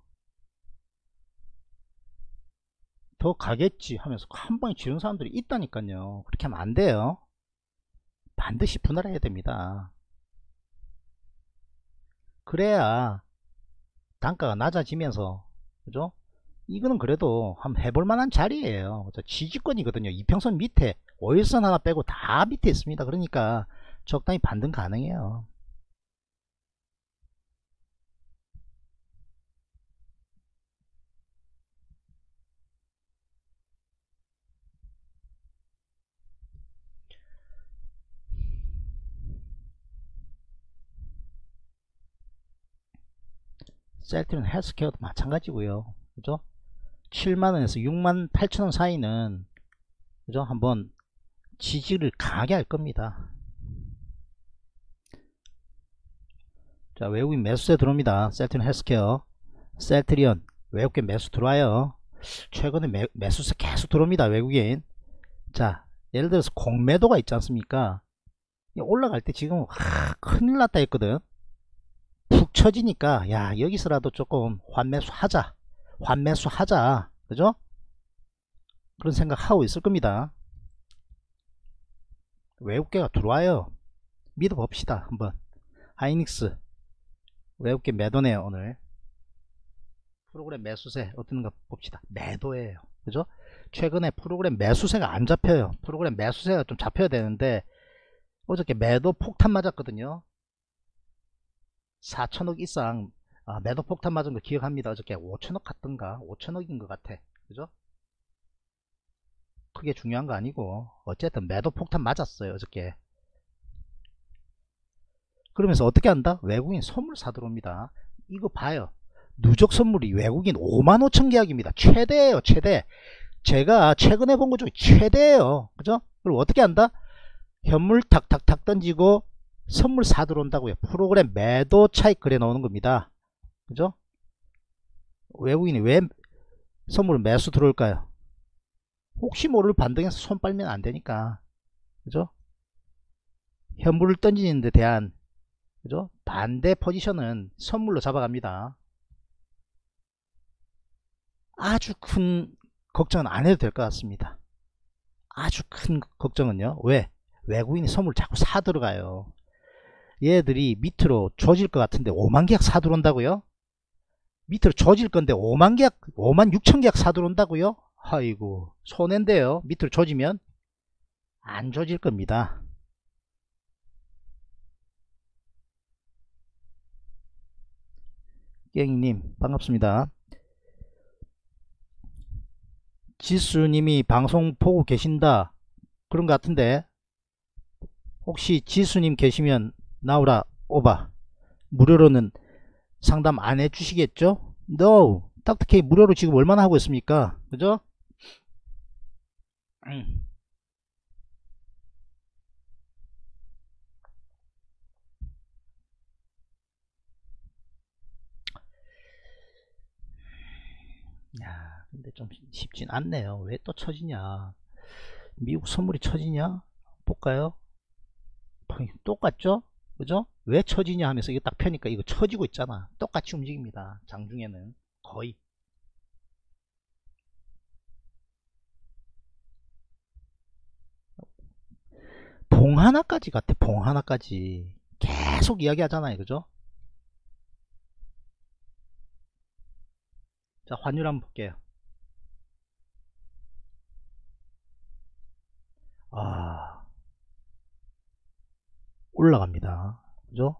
더 가겠지 하면서 한 방에 지른 사람들이 있다니까요. 그렇게 하면 안 돼요. 반드시 분할해야 됩니다. 그래야 단가가 낮아지면서, 그죠? 이거는 그래도 한번 해볼 만한 자리예요. 지지권이거든요. 이평선 밑에 오일선 하나 빼고 다 밑에 있습니다. 그러니까 적당히 반등 가능해요. 셀트리온 헬스케어도 마찬가지고요. 그죠? 칠만원에서 육만 팔천원 사이는, 그죠? 한번 지지를 강하게 할 겁니다. 자, 외국인 매수세 들어옵니다. 셀트리온 헬스케어, 셀트리온 외국계 매수 들어와요. 최근에 매, 매수세 계속 들어옵니다. 외국인. 자, 예를 들어서 공매도가 있지 않습니까? 올라갈 때 지금 하, 큰일 났다 했거든. 푹 처지니까 야, 여기서라도 조금 환매수 하자, 환매수 하자, 그죠? 그런 생각하고 있을 겁니다. 외국계가 들어와요. 믿어봅시다. 한번 하이닉스 외국계 매도네요. 오늘 프로그램 매수세 어떤가 봅시다. 매도예요. 그죠? 최근에 프로그램 매수세가 안 잡혀요. 프로그램 매수세가 좀 잡혀야 되는데 어저께 매도 폭탄 맞았거든요. 사천억 이상 아, 매도 폭탄 맞은 거 기억합니다. 어저께 오천억 갔던가 오천억인 것 같아. 그죠? 크게 중요한 거 아니고 어쨌든 매도 폭탄 맞았어요. 어저께. 그러면서 어떻게 한다? 외국인 선물 사들어옵니다. 이거 봐요. 누적 선물이 외국인 오만 오천 계약입니다. 최대예요. 최대. 제가 최근에 본 것 중에 최대예요. 그죠? 그리고 어떻게 한다? 현물 탁탁탁 던지고 선물 사들어온다고요. 프로그램 매도 차익 그래 놓는 겁니다. 그죠? 외국인이 왜 선물 매수 들어올까요? 혹시 모를 반등해서 손 빨면 안 되니까. 그죠? 현물을 던지는 데 대한, 그죠? 반대 포지션은 선물로 잡아갑니다. 아주 큰 걱정은 안 해도 될 것 같습니다. 아주 큰 걱정은요. 왜? 외국인이 선물 자꾸 사 들어가요. 얘들이 밑으로 조질 것 같은데 오만 계약 사 들어온다고요? 밑으로 조질 건데 오만 계약, 오만 육천 계약 사 들어온다고요? 아이고, 손해인데요. 밑으로 조지면 안 조질 겁니다. 깽이님 반갑습니다. 지수님이 방송 보고 계신다 그런 것 같은데 혹시 지수님 계시면 나오라 오바. 무료로는 상담 안 해주시겠죠? No. 닥터케이 무료로 지금 얼마나 하고 있습니까? 그죠? 음. 야, 근데 좀 쉽진 않네요. 왜 또 처지냐? 미국 선물이 처지냐? 볼까요? 똑같죠? 그죠? 왜 처지냐 하면서 이거 딱 펴니까 이거 처지고 있잖아. 똑같이 움직입니다. 장중에는 거의. 봉 하나까지 같아. 봉 하나까지 계속 이야기 하잖아요. 그죠? 자, 환율 한번 볼게요. 아, 올라갑니다. 그죠?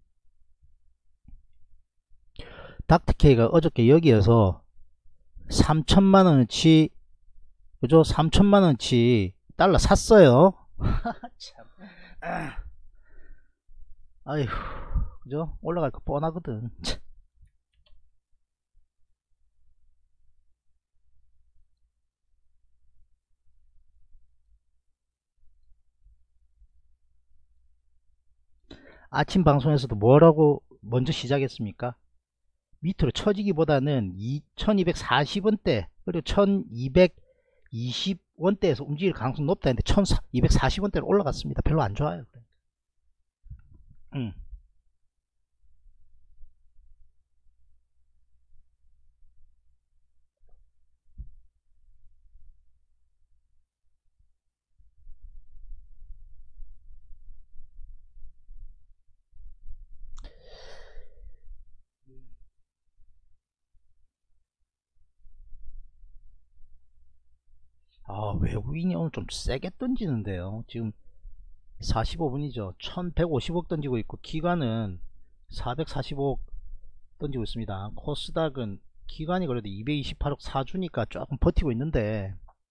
닥터케이가 어저께 여기에서 삼천만원어치, 그죠? 삼천만원어치 달러 샀어요. 참. 아휴, 그죠? 올라갈 거 뻔하거든. 아침 방송에서도 뭐라고 먼저 시작했습니까? 밑으로 처지기보다는 천이백사십 원대 그리고 천이백이십 원대에서 움직일 가능성이 높다 했는데 천이백사십 원대로 올라갔습니다. 별로 안 좋아요. 음. 아, 외국인이 오늘 좀 세게 던지는데요. 지금 사십오 분이죠. 천백오십억 던지고 있고 기관은 사백사십억 던지고 있습니다. 코스닥은 기관이 그래도 이백이십팔억 사주니까 조금 버티고 있는데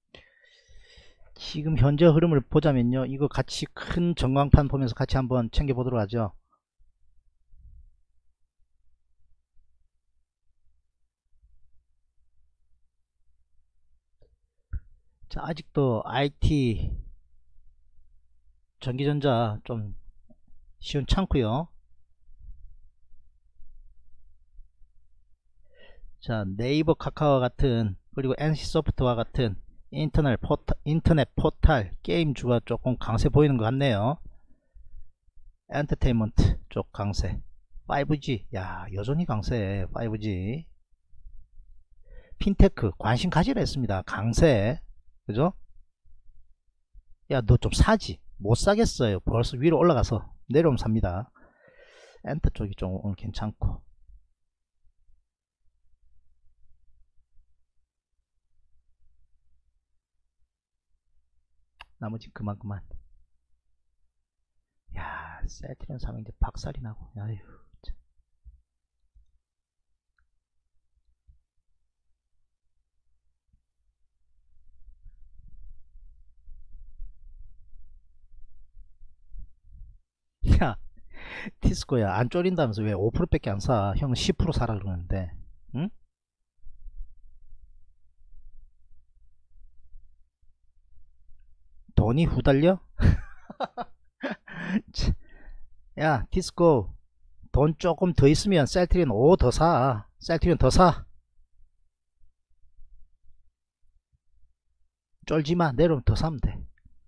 지금 현재 흐름을 보자면요, 이거 같이 큰 전광판 보면서 같이 한번 챙겨보도록 하죠. 자, 아직도 아이티 전기전자 좀 시원찮고요. 자, 네이버 카카오와 같은, 그리고 엔씨소프트와 같은 인터넷 포탈, 인터넷 포탈 게임주가 조금 강세 보이는 것 같네요. 엔터테인먼트 쪽 강세. 파이브지, 야, 여전히 강세. 파이브지. 핀테크 관심 가지라 했습니다. 강세. 그죠? 야, 너 좀 사지. 못 사겠어요. 벌써 위로 올라가서 내려오면 삽니다. 엔터 쪽이 좀 오늘 괜찮고. 나머지 그만 그만. 야, 셀트리온 사면 이제 박살이 나고. 아휴. 야, 티스코야, 안 쫄린다면서 왜 오 퍼센트 밖에 안 사? 형은 십 퍼센트 사라 그러는데. 응? 돈이 후달려? 야, 디스코, 돈 조금 더 있으면 셀트리온 오 더 사. 셀트리온 더 사. 쫄지마. 내려오면 더 사면 돼.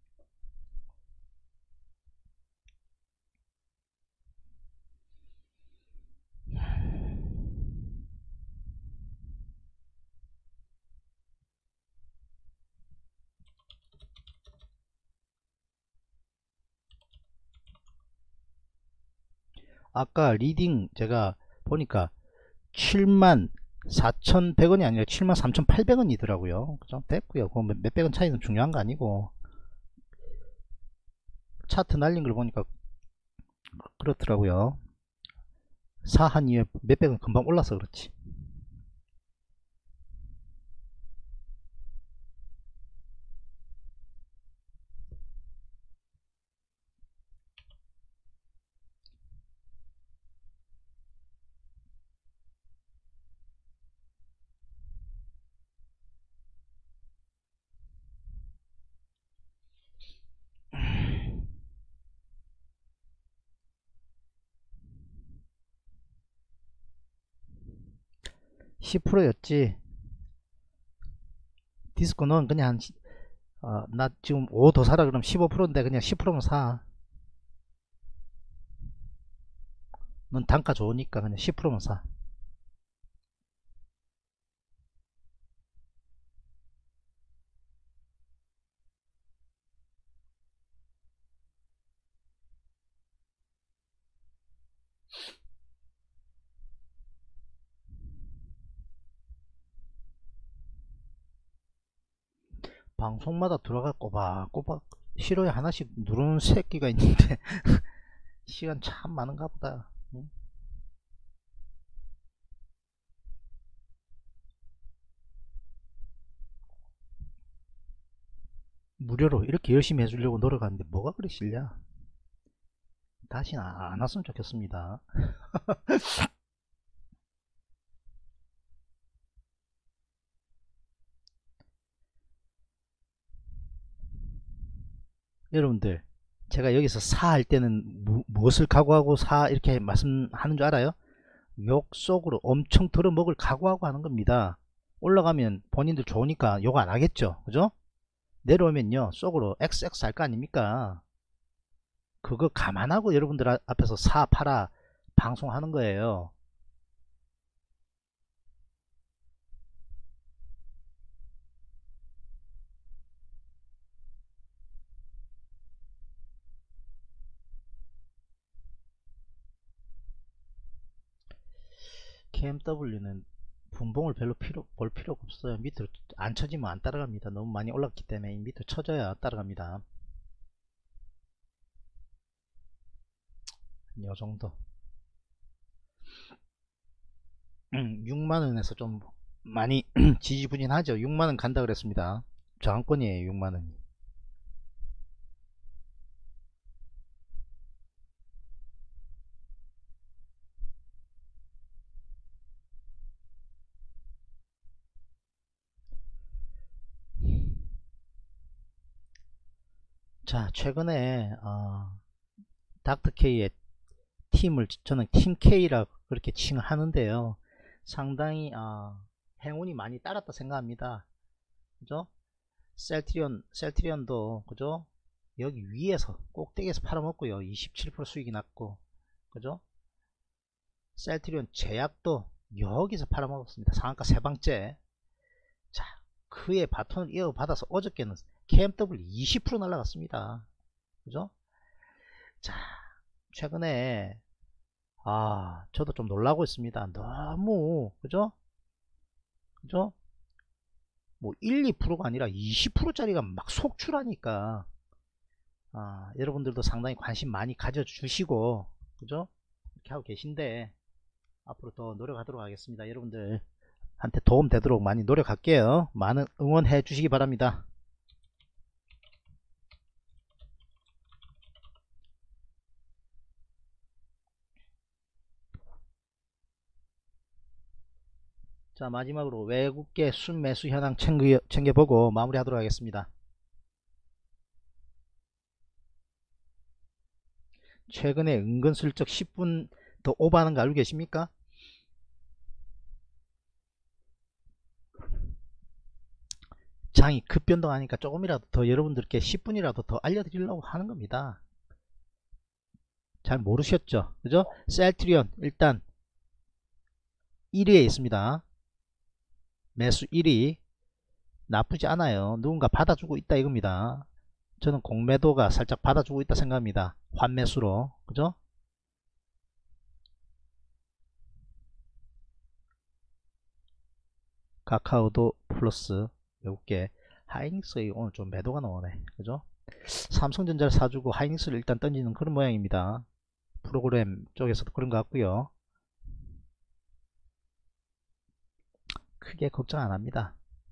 아까 리딩 제가 보니까 칠만 사천백 원이 아니라 칠만 삼천팔백 원이더라고요. 그죠? 됐고요. 그 몇백 원 차이는 중요한 거 아니고. 차트 날린 걸 보니까 그렇더라고요. 사한 이후에 몇백 원 금방 올라서 그렇지. 십 퍼센트였지. 디스코는 그냥 한, 어, 나 지금 오 더 사라 그러면 십오 퍼센트인데 그냥 십 퍼센트만 사. 넌 단가 좋으니까 그냥 십 퍼센트만 사. 방송마다 들어가 꼬박꼬박 싫어요 하나씩 누르는 새끼가 있는데 시간 참 많은가 보다. 응? 무료로 이렇게 열심히 해주려고 노력하는데 뭐가 그리 싫냐. 다시는 안 왔으면 좋겠습니다. 여러분들 제가 여기서 사 할 때는 무, 무엇을 각오하고 사 이렇게 말씀하는 줄 알아요? 욕 속으로 엄청 들어먹을 각오하고 하는 겁니다. 올라가면 본인들 좋으니까 욕 안 하겠죠, 그죠? 내려오면요 속으로 엑스엑스 할 거 아닙니까? 그거 감안하고 여러분들 앞에서 사 팔아 방송하는 거예요. 케이엠더블유는 분봉을 별로 필요, 볼 필요가 없어요. 밑으로 안 쳐지면 안 따라갑니다. 너무 많이 올랐기 때문에 밑으로 쳐져야 따라갑니다. 요 정도. 음, 육만원에서 좀 많이 지지부진하죠. 육만원 간다 그랬습니다. 저항권이에요. 육만원이. 자, 최근에 어, 닥터케이의 팀을 저는 팀 K라 그렇게 칭하는데요. 상당히 어, 행운이 많이 따랐다 생각합니다. 그죠? 셀트리온, 셀트리온도 그죠? 여기 위에서 꼭대기에서 팔아먹고요. 이십칠 퍼센트 수익이 났고, 그죠? 셀트리온 제약도 여기서 팔아먹었습니다. 상한가 세 방째. 자, 그의 바톤을 이어받아서 어저께는 케이엠더블유 이십 퍼센트 날라갔습니다. 그죠? 자, 최근에 아, 저도 좀 놀라고 있습니다. 너무 그죠? 그죠? 뭐 일, 이 퍼센트가 아니라 이십 퍼센트짜리가 막 속출하니까 아, 여러분들도 상당히 관심 많이 가져주시고 그죠? 이렇게 하고 계신데 앞으로 더 노력하도록 하겠습니다. 여러분들 한테 도움 되도록 많이 노력할게요. 많은 응원해 주시기 바랍니다. 자, 마지막으로 외국계 순매수 현황 챙겨, 챙겨보고 마무리하도록 하겠습니다. 최근에 은근슬쩍 십 분 더 오버하는 거 알고 계십니까? 장이 급변동하니까 조금이라도 더 여러분들께 십 분이라도 더 알려드리려고 하는 겁니다. 잘 모르셨죠? 그죠? 셀트리온 일단 일 위에 있습니다. 매수 일 위 나쁘지 않아요. 누군가 받아주고 있다 이겁니다. 저는 공매도가 살짝 받아주고 있다 생각합니다. 환매수로 그죠? 카카오도 플러스 몇 개. 하이닉스에 오늘 좀 매도가 나오네. 그죠? 삼성전자를 사주고 하이닉스를 일단 던지는 그런 모양입니다. 프로그램 쪽에서도 그런 것 같고요. 크게 걱정 안 합니다.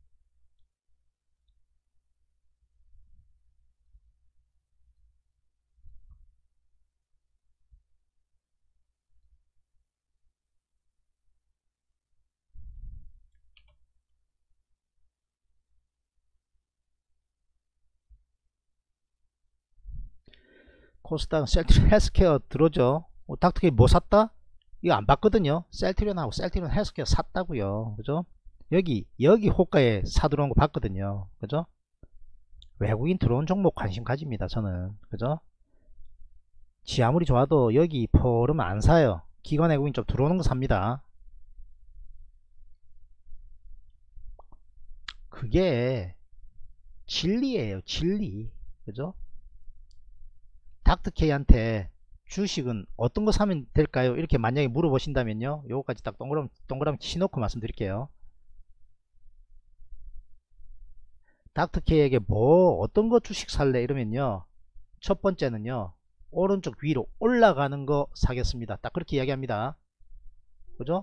코스닥은 셀트리온 헬스케어 들어오죠. 어, 닥터케이 뭐 샀다? 이거 안 봤거든요. 셀트리온하고 셀트리온 헬스케어 샀다고요. 그죠? 여기 여기 호가에 사 들어온 거 봤거든요. 그죠? 외국인 들어온 종목 관심 가집니다. 저는 그죠? 지 아무리 좋아도 여기 포르면 안 사요. 기관 외국인 좀 들어오는 거 삽니다. 그게 진리예요. 진리. 그죠? 닥터케이한테 주식은 어떤 거 사면 될까요? 이렇게 만약에 물어보신다면요. 요거까지 딱 동그라미, 동그라미 치놓고 말씀드릴게요. 닥터케이에게 뭐 어떤 거 주식 살래 이러면요, 첫 번째는요 오른쪽 위로 올라가는 거 사겠습니다. 딱 그렇게 이야기합니다. 그죠?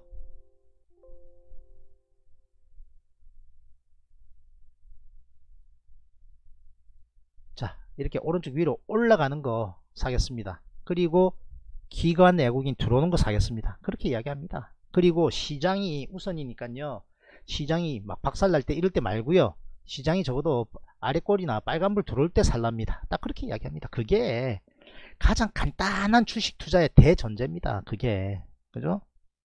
자, 이렇게 오른쪽 위로 올라가는 거 사겠습니다. 그리고 기관 외국인 들어오는 거 사겠습니다. 그렇게 이야기합니다. 그리고 시장이 우선이니까요, 시장이 막 박살날 때 이럴 때 말고요, 시장이 적어도 아래꼴이나 빨간불 들어올 때 살랍니다. 딱 그렇게 이야기합니다. 그게 가장 간단한 주식 투자의 대전제입니다. 그게. 그죠?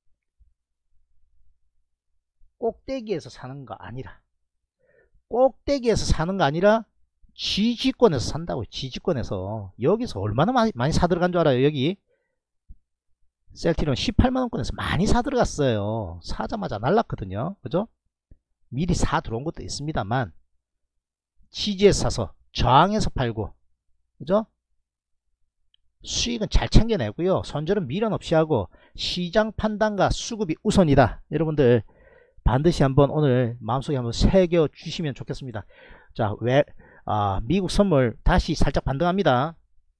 꼭대기에서 사는 거 아니라, 꼭대기에서 사는 거 아니라 지지권에서 산다고요. 지지권에서. 여기서 얼마나 많이, 많이 사들어간 줄 알아요? 여기 셀트리온 십팔만원권에서 많이 사들어갔어요. 사자마자 날랐거든요. 그죠? 미리 사 들어온 것도 있습니다만 지지에서 사서 저항에서 팔고, 그죠? 수익은 잘 챙겨내고요, 손절은 미련 없이 하고 시장 판단과 수급이 우선이다. 여러분들 반드시 한번 오늘 마음속에 한번 새겨 주시면 좋겠습니다. 자, 왜 아, 미국 선물 다시 살짝 반등합니다.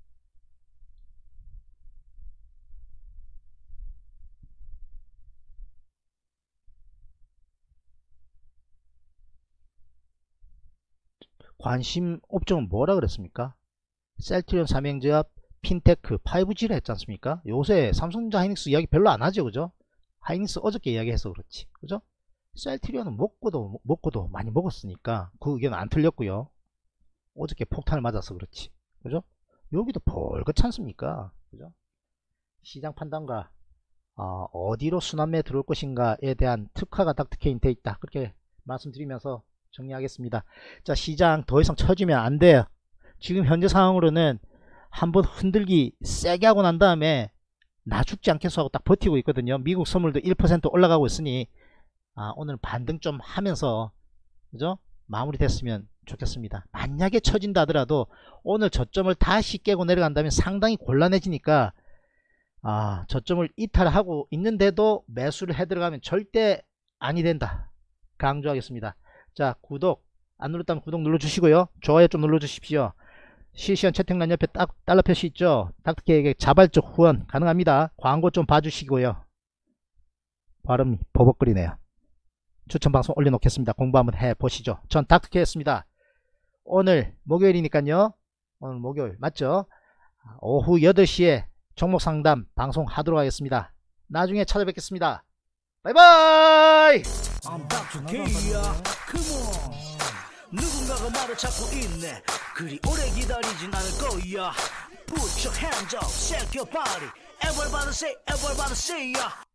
관심 업종은 뭐라 그랬습니까? 셀트리온, 삼성전자, 핀테크, 파이브지를 했지 않습니까? 요새 삼성전자, 하이닉스 이야기 별로 안 하죠. 그죠? 하이닉스 어저께 이야기해서 그렇지. 그죠? 셀트리온은 먹고도 먹고도 많이 먹었으니까 그 의견은 안 틀렸고요. 어저께 폭탄을 맞아서 그렇지. 그죠? 여기도 벌겋지 않습니까? 그죠? 시장 판단과 어, 어디로 순환매 들어올 것인가에 대한 특화가 닥터케인 돼 있다. 그렇게 말씀드리면서 정리하겠습니다. 자, 시장 더 이상 처지면 안 돼요. 지금 현재 상황으로는 한번 흔들기 세게 하고 난 다음에 나 죽지 않겠어 하고 딱 버티고 있거든요. 미국 선물도 일 퍼센트 올라가고 있으니 아, 오늘 반등 좀 하면서, 그죠? 마무리 됐으면 좋겠습니다. 만약에 처진다 하더라도 오늘 저점을 다시 깨고 내려간다면 상당히 곤란해지니까 아, 저점을 이탈하고 있는데도 매수를 해 들어가면 절대 아니 된다. 강조하겠습니다. 자, 구독 안 눌렀다면 구독 눌러주시고요. 좋아요 좀 눌러주십시오. 실시간 채팅란 옆에 딱 달러 표시 있죠? 닥터케이에게 자발적 후원 가능합니다. 광고 좀 봐주시고요. 발음이 버벅거리네요. 추천 방송 올려놓겠습니다. 공부 한번 해보시죠. 전 닥터케이였습니다. 오늘 목요일이니까요. 오늘 목요일 맞죠? 오후 여덟 시에 종목 상담 방송 하도록 하겠습니다. 나중에 찾아뵙겠습니다. 바이바이.
I'm 닥터케이야. Come on. 누군가가 말을 찾고 있네. 그리 오래 기다리진 않을 거야. Put your hands up, shake your body. Everybody say, everybody say, yeah.